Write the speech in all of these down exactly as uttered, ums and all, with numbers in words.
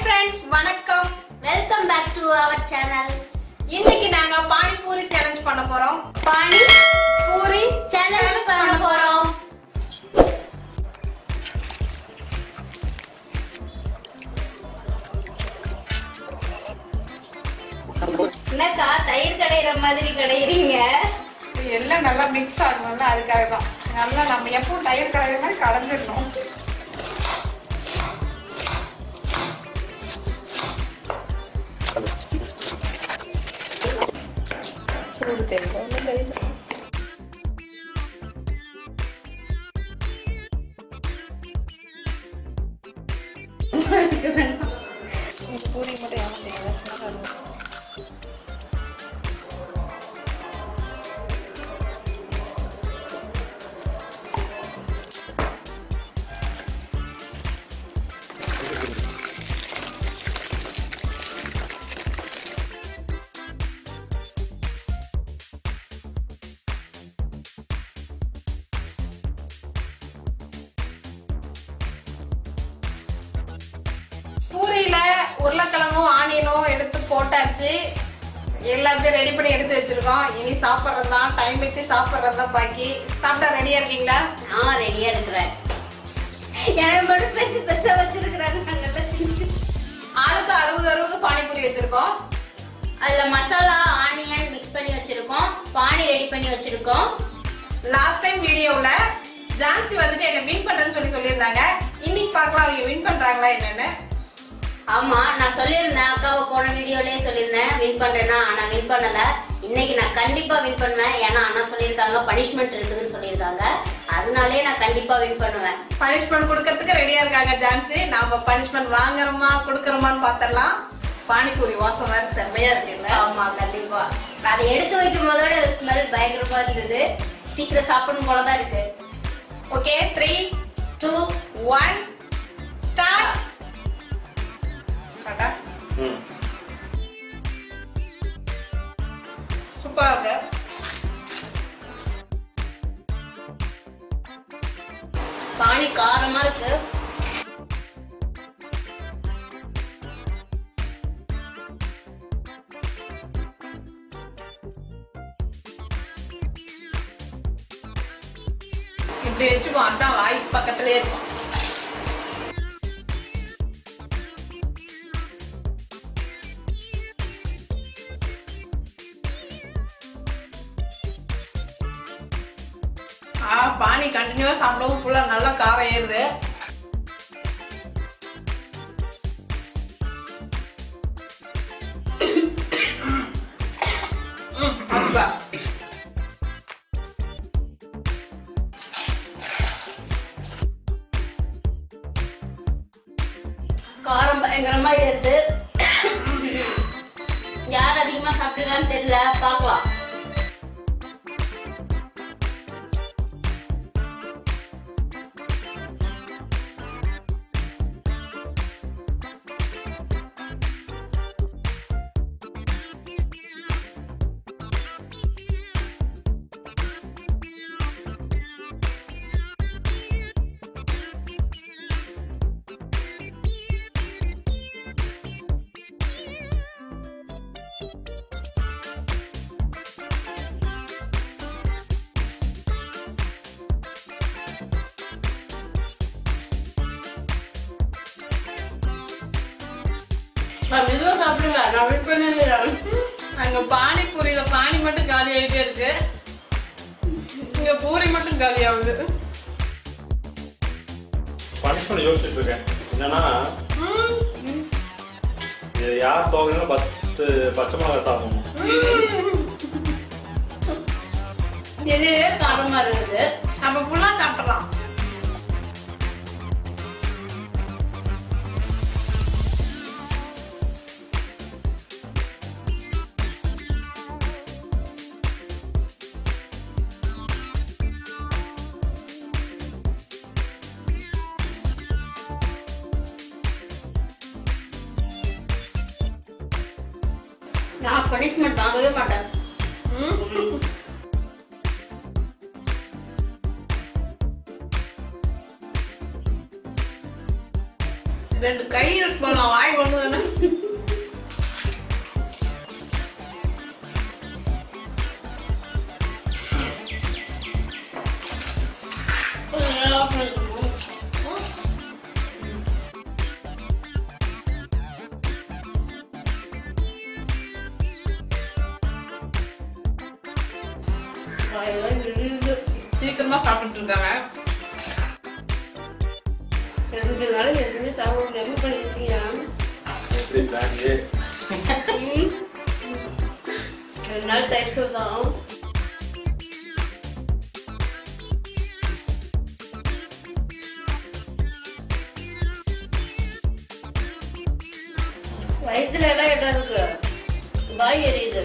friends, vanakkam. Welcome back to our channel. இன்னைக்கு நாங்க panipuri challenge பண்ண போறோம். பானிபூரி சேலஞ்ச் பண்ண போறோம். என்னக்கா தயிர் கடையிற மாதிரி கடையிறீங்க? எல்லாம் நல்லா மிக்ஸ் ஆகணும்ல, அதுக்காக தான். நல்லா நம்ம எப்பவும் தயிர் கடையிற மாதிரி கலந்துடணும். சூடு தெரியல தெரியல பூரி மட்டும் ஏமாத்தீங்க. பூரியில உருளைக்கிழங்கும் ஆனியனும் எடுத்து போட்டாச்சு. எல்லாத்தையும் ரெடி பண்ணி எடுத்து வச்சிருக்கோம். இனி சாப்பிட்றது தான், டைம் வச்சு சாப்பிட்றது தான் பாக்கி. சாப்பிட்டா ரெடியா இருக்கீங்களா? நான் ரெடியா இருக்கிறேன். எனக்கு மட்டும் பெருசு பெருசா வச்சிருக்கிறாங்க. நாங்கெல்லாம் செஞ்சு ஆளுக்கு அறுபது அறுபது பானிபூரி வச்சிருக்கோம். அதுல மசாலா ஆனியன் மிக்ஸ் பண்ணி வச்சிருக்கோம். பானி ரெடி பண்ணி வச்சிருக்கோம். லாஸ்ட் டைம் வீடியோல ஜான்சி வந்துட்டு என்ன வின் பண்றேன்னு சொல்லி சொல்லியிருந்தாங்க. இன்னைக்கு பார்க்கலாம் அவங்க வின் பண்றாங்களா என்னன்னு. ஆமா, நான் சொல்லியிருந்தேன், அக்காவை போன வீடியோலயே சொல்லியிருந்தேன் வின் பண்றேன்னா. ஆனா வின் பண்ணல. இன்னைக்கு நான் கண்டிப்பா வின் பண்ணுவேன். ஏன்னா அண்ணா சொல்லியிருக்காங்க பனிஷ்மெண்ட் இருக்குதுன்னு சொல்லியிருக்காங்க. அதனாலே நான் கண்டிப்பா வின் பண்ணுவேன். பனிஷ்மெண்ட் கொடுக்கறதுக்கு ரெடியா இருக்காங்க ஜான்சி. நாம பனிஷ்மெண்ட் வாங்குறோமா கொடுக்கறோமான்னு பார்த்தரலாம். பானிபூரி வாசம் வேற செம்மையா இருக்குல்ல? ஆமா, கண்டிப்பா. அதை எடுத்து வைக்கும் போதோட ஸ்மெல் பயங்கரமா இருந்தது. சீக்கிரம் சாப்பிடணும் போலதான் இருக்கு. Okay, three two one start. சூப்பரா இருக்கு. பானி காரமா இருக்கு. இப்படி வச்சுக்கோ, அதான் வாய் பக்கத்திலே இருக்கும். பானி கண்டினியூவா சாப்பிடவும் ஃபுல்லா நல்லா காரம் ஏறுது. காரம் பயங்கரமா ஏறுது. யார் அதிகமா சாப்பிட்டுருக்கான்னு தெரியல, பாக்கலாம். சாப்பிடுங்க, நான் வெயிட் பண்ணேன். அங்க பானிபூரியில பானி மட்டும் காலி ஆயிட்டே இருக்கு. இங்க பூரி மட்டும் காலி ஆகுது. பனிஷ்மெண்ட் யோசிச்சுட்டு இருக்கேன். என்னன்னா இது யார் தோகணும் பத்து பச்சை மிளகாய் சாப்பிடணும். இதுவே காரமா இருக்குது. நம்ம ஃபுல்லா சாப்பிடலாம். நான் பனிஷ்மெண்ட் வாங்கவே மாட்டேன். ரெண்டு கை இருக்கு வாய் கொண்டு தானே. சீக்கிரமா சாப்பிட்டு இருக்காங்க. ரெண்டு நாள் எதுவுமே சாப்பிட என்ன பண்ணிருக்கீங்க? ரெண்டு நாள் டைஸ்ட் தான். வயிற்றுல எல்லாம் இடம் இருக்கு, வாய் எரியுது.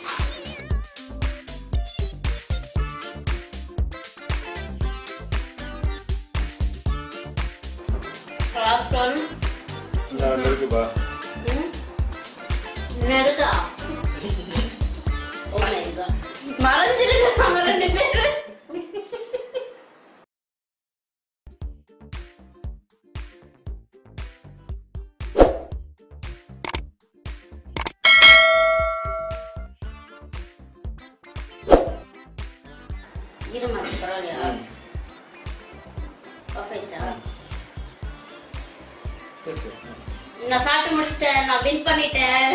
மறைஞ்சிருக்காங்க ரெண்டு பேரு. ஈரமா பரவாயில்லையா? நான் சாப்பிட்டு முடிச்சிட்டேன், நான் வின் பண்ணிட்டேன்.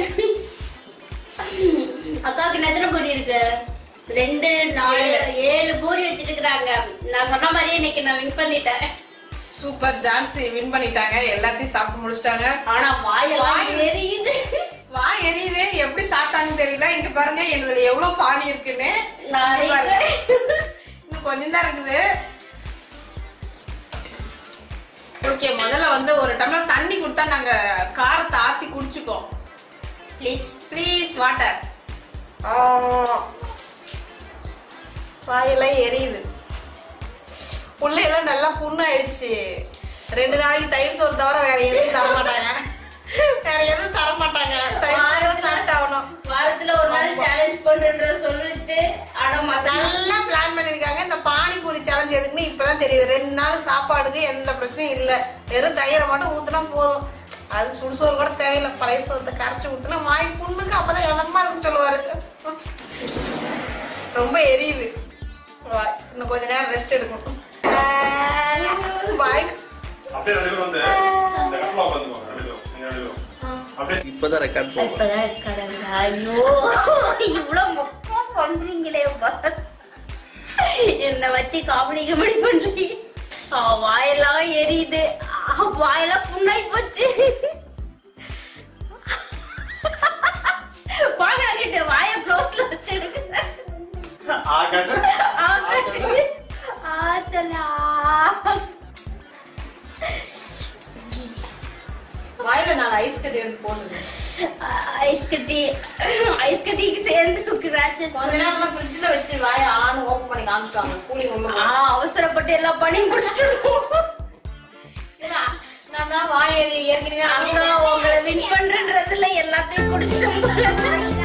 அக்காவுக்கு எத்தனை பூரி இருக்கு? ரெண்டு நாலு ஏழு பூரி வச்சிட்டு இருக்காங்க. நான் சொன்ன மாதிரியே இன்னைக்கு நான் வின் பண்ணிட்டேன். சூப்பர் ஜான்சி வின் பண்ணிட்டாங்க, எல்லாத்தையும் சாப்பிட்டு முடிச்சிட்டாங்க. ஆனா வாயெல்லாம் எரியுது. வாய் எரியுது, எப்படி சாப்பிட்டாங்கன்னு தெரியல. இங்க பாருங்க எங்களுக்கு எவ்வளவு பானி இருக்குன்னு. இன்னும் கொஞ்சம் தான் இருக்குது. ஓகே, முதல்ல வந்து ஒரு டம்ளர் தண்ணி கொடுத்தா நாங்க காரத்தை ஆத்தி குடிச்சுப்போம். Please please water. வாயெல்லாம் எரியுது. புள்ளையெல்லாம் நல்லா புண்ணாயிடுச்சு. ரெண்டு நாளைக்கு தயிர் சோறு தவிர வேற எதுவும் தர மாட்டாங்க. வேற எதுவும் தர மாட்டாங்க. வாரத்துல ஒரு நாள் சேலஞ்ச் பண்றேன்ற சொல்லிட்டு நல்லா பிளான் பண்ணிருக்காங்க. இந்த பானிபூரி சேலஞ்ச் எதுக்குன்னு இப்பதான் தெரியுது. ரெண்டு நாள் சாப்பாடுக்கு எந்த பிரச்சனையும் இல்ல, வெறும் தயிரை மட்டும் ஊத்துனா போதும். அது சுடுசோறு கூட தேவையில்லை, பழைய சோறத்தை கரைச்சி ஊத்துனா வாய் புண்ணுக்கு அப்பதான் எதமா இருக்குன்னு சொல்லுவாரு. ரொம்ப எரியுது வாய். இன்னும் கொஞ்ச நேரம் ரெஸ்ட் எடுக்கணும். வாய் இப்பதான் ரெக்கார்ட் பண்ணுங்க. ஐயோ இவ்வளவு மொக்கா பண்றீங்களே, என்ன வச்சு காமெடி காமெடி பண்ணி வாயெல்லாம் எரியுது, வாயெல்லாம் புண்ணாய் போச்சு. வாங்கிட்டு வாய க்ளோஸ்ல வச்சிருக்கு. வாயில நாலு ஐஸ் கட்டி எடுத்து போடுங்க. ஐஸ் கட்டி ஐஸ் கட்டிக்கு சேர்ந்து கிராச்சஸ் கொஞ்ச நேரம் ஃப்ரிட்ஜ்ல வச்சு வாய ஆன் ஓபன் பண்ணி காமிச்சாங்க. கூலிங் ரொம்ப அவசரப்பட்டு எல்லாம் பண்ணி முடிச்சிட்டோம். நான் தான் வாய் ஏற்கனவே அக்கா உங்களை வின் பண்றதுல எல்லாத்தையும் குடிச்சிட்டோம்.